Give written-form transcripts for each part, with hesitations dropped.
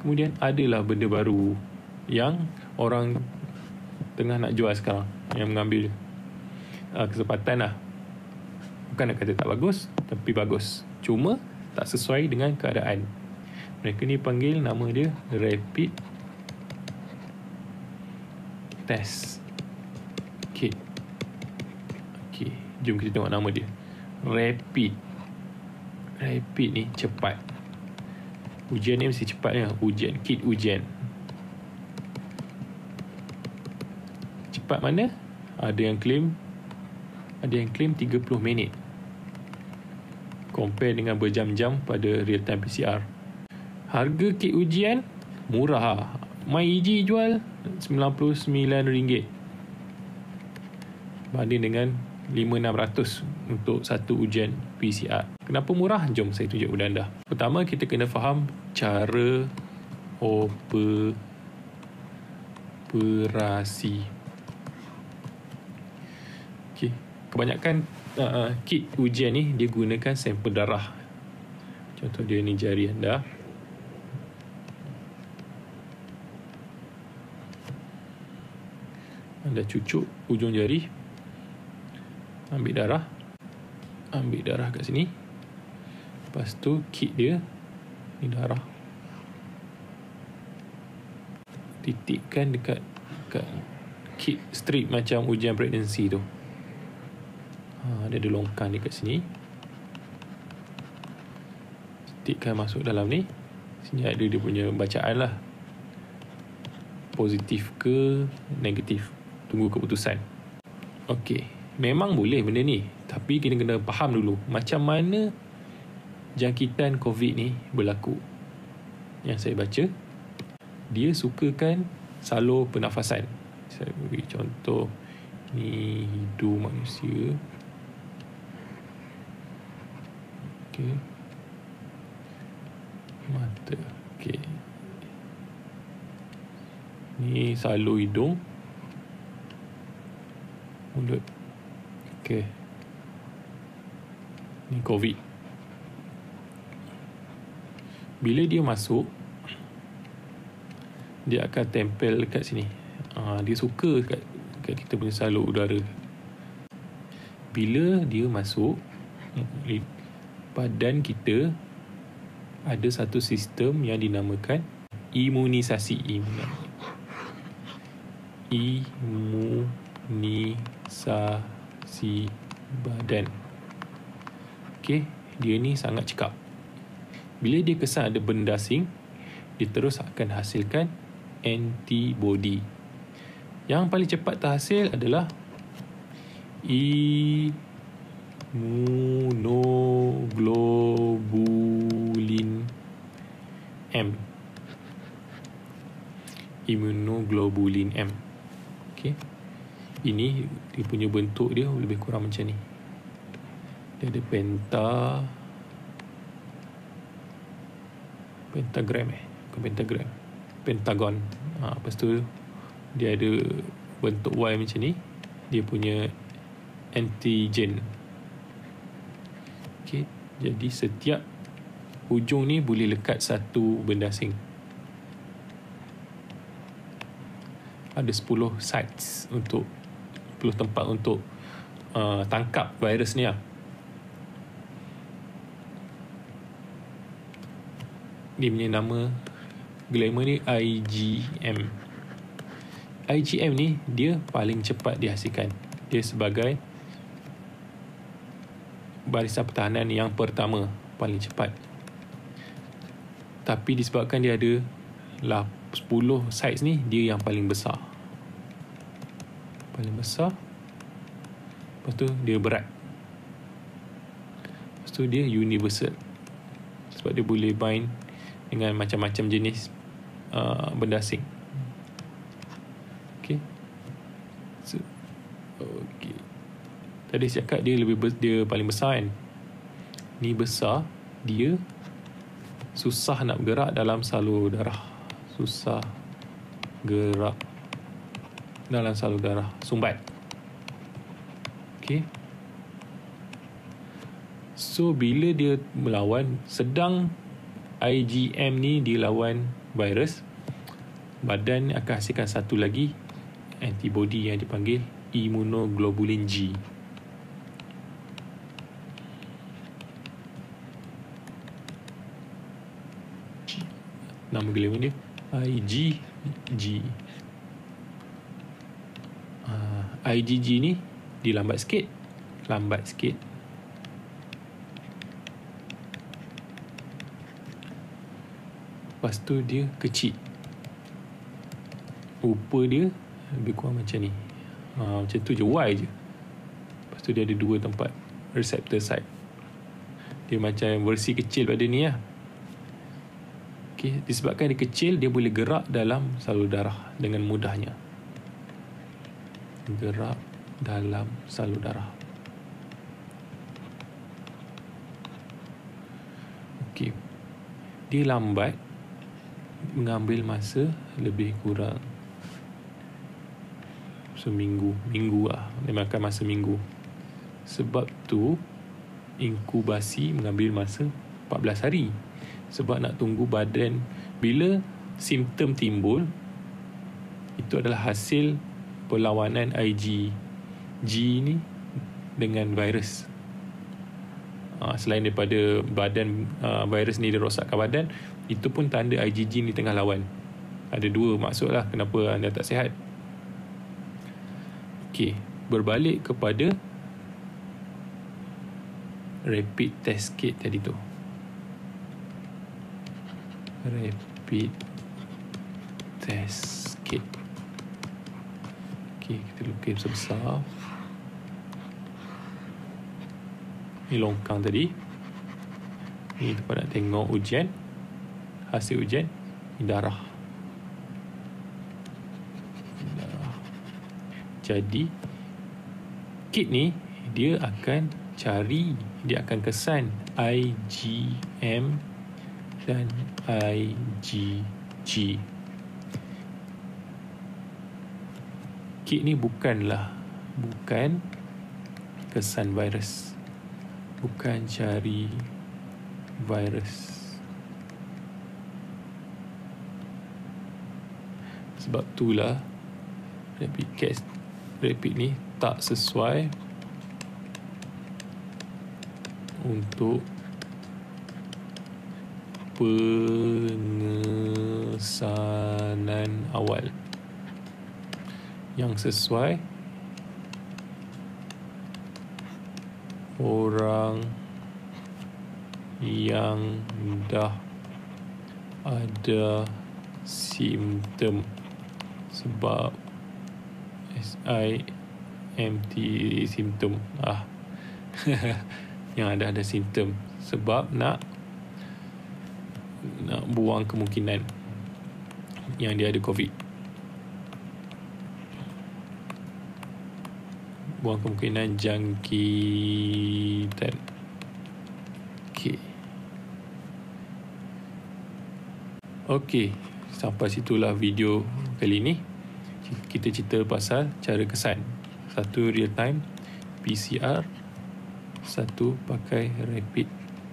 Kemudian adalah benda baru yang orang tengah nak jual sekarang, yang mengambil kesempatan lah. Bukan nak kata tak bagus, tapi bagus, cuma tak sesuai dengan keadaan. Mereka ni panggil, nama dia Rapid Test Kit. Okay, jom kita tengok nama dia. Rapid ni cepat. Ujian ni mesti cepat ya. Ujian, kit ujian. Cepat mana? Ada yang claim 30 minit. Compare dengan berjam-jam pada real time PCR. Harga kit ujian murah. MyEG jual RM99 banding dengan 5,600 untuk satu ujian PCR. Kenapa murah? Jom saya tunjuk kepada anda. Pertama, kita kena faham cara operasi. Okay. Kebanyakan kit ujian ni dia gunakan sampel darah. Contoh dia ni jari anda. Anda cucuk ujung jari, ambil darah kat sini. Lepas tu kit dia ni darah, titikkan dekat kit strip macam ujian pregnancy tu. Dia ada longkang dekat sini. Titikkan masuk dalam ni. Sini ada dia punya bacaan lah, positif ke negatif. Tunggu keputusan. Okey, memang boleh benda ni, tapi kita kena faham dulu macam mana jangkitan COVID ni berlaku. Yang saya baca, dia sukakan salur pernafasan. Saya beri contoh, ni hidung manusia. Okey, mata. Okey, ni salur hidung, mulut. Okey, ni COVID. Bila dia masuk, dia akan tempel kat sini. Dia suka kat kita punya salur udara. Bila dia masuk, badan kita ada satu sistem yang dinamakan imunisasi. Imunisasi badan. Okey, dia ni sangat cekap. Bila dia kesan ada benda asing, dia terus akan hasilkan antibody. Yang paling cepat terhasil adalah immunoglobulin M. Immunoglobulin M. Okey. Ini dia punya bentuk dia lebih kurang macam ni. Dia ada pentagon. Lepas tu dia ada bentuk Y macam ni. Dia punya antigen. Okey, jadi setiap hujung ni boleh lekat satu benda asing. Ada 10 sites untuk 10 tempat untuk tangkap virus ni lah. Dia punya nama glamour ni IgM. IgM ni dia paling cepat dihasilkan. Dia sebagai barisan pertahanan yang pertama, paling cepat. Tapi disebabkan dia ada 10 sites ni, dia yang paling besar. Lepas tu dia berat. Lepas tu dia universal, sebab dia boleh bind dengan macam-macam jenis benda asing. Okay. Okay. Tadi saya cakap dia dia paling besar kan. Ni besar, dia susah nak bergerak dalam salur darah. Sumbat. Okay. So bila dia melawan, sedang IgM ni dilawan virus, badan akan hasilkan satu lagi antibody yang dipanggil immunoglobulin G. Nama gelaman dia IgG. IgG ni dia lambat sikit. Lepas tu dia kecil. Rupa dia lebih kurang macam ni. Macam tu je, Y je. Lepas tu dia ada 2 tempat receptor site. Dia macam versi kecil pada ni lah. Okay. Disebabkan dia kecil, dia boleh gerak dalam salur darah dengan mudahnya. Gerak dalam salur darah. Okay. Dia lambat, mengambil masa lebih kurang minggu lah. Dia makan masa minggu. Sebab tu inkubasi mengambil masa 14 hari. Sebab nak tunggu badan, bila simptom timbul, itu adalah hasil perlawanan IgG ni dengan virus. Selain daripada badan virus ni dia rosakkan badan, itu pun tanda IgG ni tengah lawan. Ada 2 maksud lah kenapa anda tak sihat. Okey, berbalik kepada rapid test kit tadi tu. Rapid test kit. Okey, kita lukis besar. Ni longkang tadi. Ni tempat nak tengok ujian. Hasil ujian. Ni darah. Jadi kit ni dia akan kesan IgM dan IgG. Kit ni bukan kesan virus. Bukan cari virus. Sebab itulah rapid ni tak sesuai untuk pengesanan awal. Yang sesuai orang yang dah ada simptom. Sebab SIMT simptom yang ada simptom, sebab nak buang kemungkinan yang dia ada COVID, buang kemungkinan jangkitan. Okey, sampai situlah video kali ni. Kita cerita pasal cara kesan. Satu real time PCR, satu pakai rapid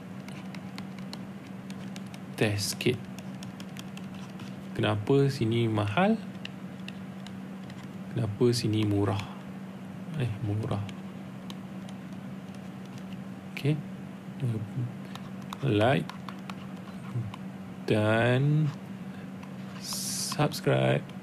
test kit. Kenapa sini mahal? Kenapa sini murah? Murah. Okay. Like dan subscribe.